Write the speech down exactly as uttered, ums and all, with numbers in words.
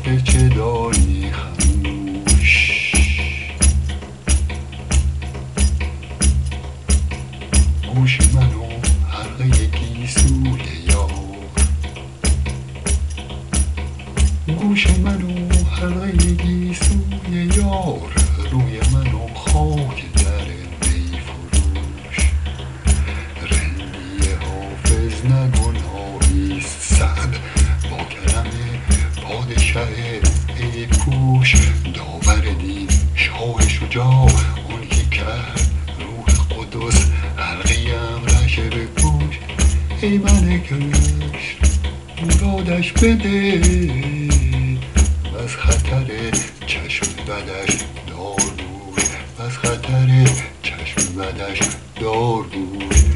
به چه داری خموش؟ گوش منو حلقه گیسوی یار، گوش منو حلقه گیسوی یار، روی منو خاک در می فروش. رندی حافظ نگناهیست سعد با کرم پادشه ای پوش. داور دین شاه شجاع اون که کرد روح قدس حلقیم رشه به گوش. ای ملکش مرادش بده از خطر چشم بدش دار بود، از خطر چشم بدش دار بود.